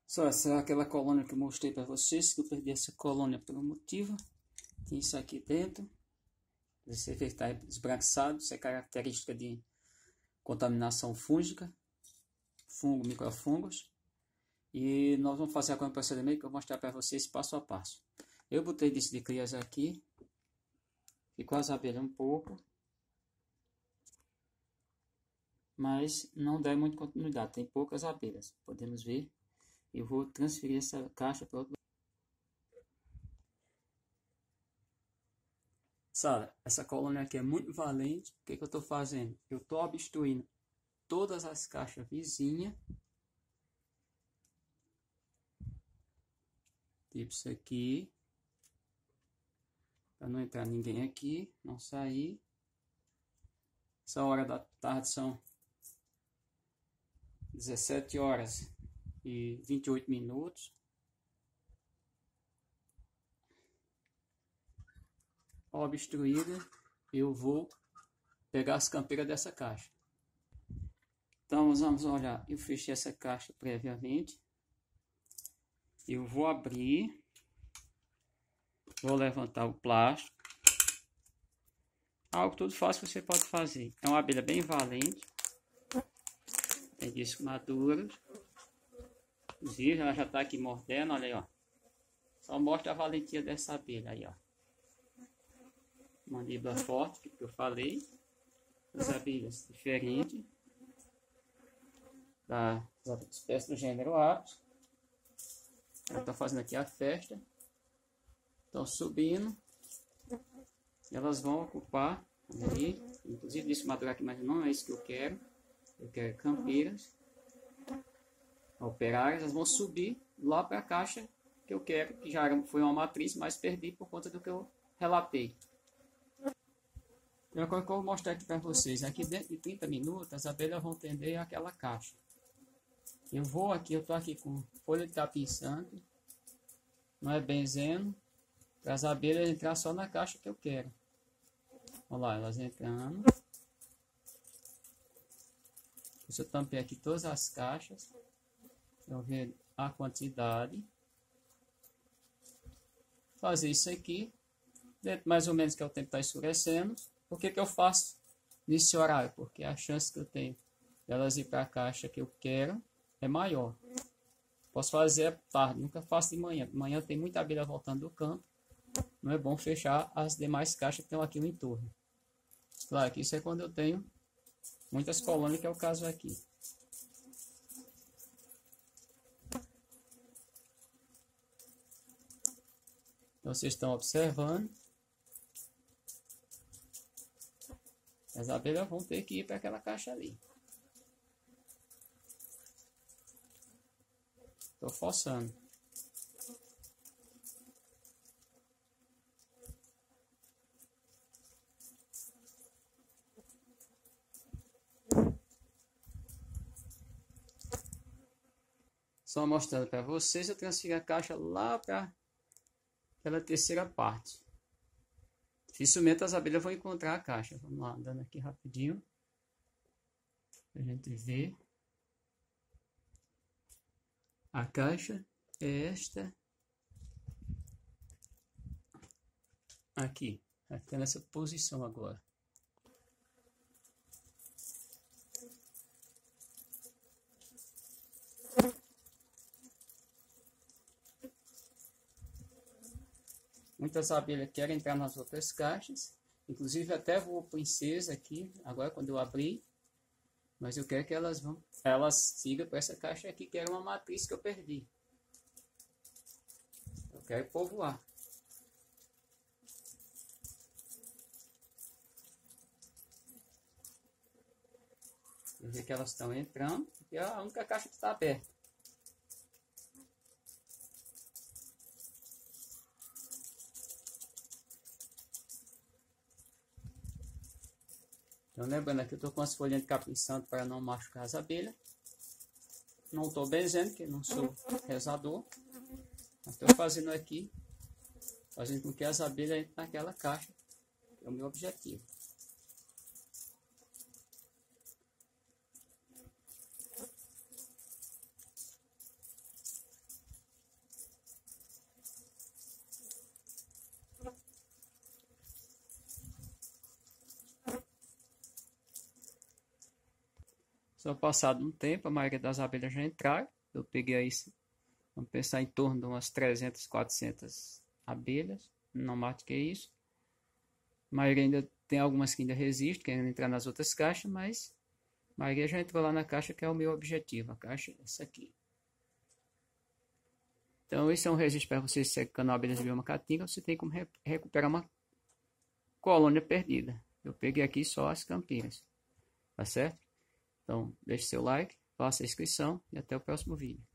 Só essa é aquela colônia que eu mostrei para vocês, que eu perdi essa colônia por um motivo. Tem isso aqui dentro. Você vê que está esbranquiçado, isso é característica de contaminação fúngica, fungo, microfungos. E nós vamos fazer agora um procedimento que eu vou mostrar para vocês passo a passo. Eu botei desse de crias aqui, ficou as abelhas um pouco, mas não dá muita continuidade, tem poucas abelhas, podemos ver. Eu vou transferir essa caixa para outro. Sara, essa colônia aqui é muito valente. O que eu estou fazendo? Eu estou obstruindo todas as caixas vizinhas. Tipo isso aqui. Para não entrar ninguém aqui, não sair. Essa hora da tarde são 17 horas e 28 minutos. Obstruída, eu vou pegar as campeiras dessa caixa. Então vamos olhar, eu fechei essa caixa previamente. Eu vou abrir, vou levantar o plástico. Algo tudo fácil que você pode fazer. É uma abelha bem valente, tem discos maduros. Inclusive ela já está aqui mordendo, olha aí, ó. Só mostra a valentia dessa abelha aí, ó. Mandíbula forte, que eu falei. As abelhas diferentes das espécies do gênero Apis. Ela está fazendo aqui a festa. Estão subindo. Elas vão ocupar ali. Inclusive disse madurar aqui, mas não é isso que eu quero. Eu quero campeiras operárias. Elas vão subir lá para a caixa que eu quero, que já foi uma matriz, mas perdi por conta do que eu relatei. Então, agora que eu vou mostrar aqui para vocês, aqui dentro de 30 minutos, as abelhas vão tender àquela caixa. Eu estou aqui com folha de capim santo, não é benzeno, para as abelhas entrar só na caixa que eu quero. Olha lá, elas entrando. Eu tampei aqui todas as caixas, eu ver a quantidade. Fazer isso aqui, dentro mais ou menos que é o tempo está escurecendo. Por que eu faço nesse horário? Porque a chance que eu tenho delas ir para a caixa que eu quero é maior. Posso fazer à tarde, nunca faço de manhã. De manhã tem muita abelha voltando do campo. Não é bom fechar as demais caixas que estão aqui no entorno. Claro que isso é quando eu tenho muitas colônias, que é o caso aqui. Então vocês estão observando. As abelhas vão ter que ir para aquela caixa ali. Estou forçando. Só mostrando para vocês, eu transfiro a caixa lá para aquela terceira parte. Dificilmente as abelhas vão encontrar a caixa. Vamos lá, andando aqui rapidinho. Pra gente ver. A caixa é esta. Aqui. Vai ficar nessa posição agora. Muitas abelhas querem entrar nas outras caixas. Inclusive até voou princesa aqui, agora quando eu abri. Mas eu quero que elas sigam para essa caixa aqui, que era uma matriz que eu perdi. Eu quero povoar. Eu vejo que elas estão entrando, e é a única caixa que está aberta. Então, lembrando aqui, eu estou com as folhinhas de capim santo para não machucar as abelhas. Não estou benzendo, que não sou rezador. Estou fazendo aqui, fazendo com que as abelhas entrem naquela caixa, que é o meu objetivo. Só passado um tempo, a maioria das abelhas já entraram. Eu peguei aí, vamos pensar em torno de umas 300, 400 abelhas. Não mais do que isso. A maioria ainda tem algumas que ainda resistem, querendo entrar nas outras caixas, mas a maioria já entrou lá na caixa, que é o meu objetivo. A caixa é essa aqui. Então, esse é um registro para você secando abelhas de bioma caatinga. Você tem como recuperar uma colônia perdida. Eu peguei aqui só as campinas. Tá certo? Então, deixe seu like, faça a inscrição e até o próximo vídeo.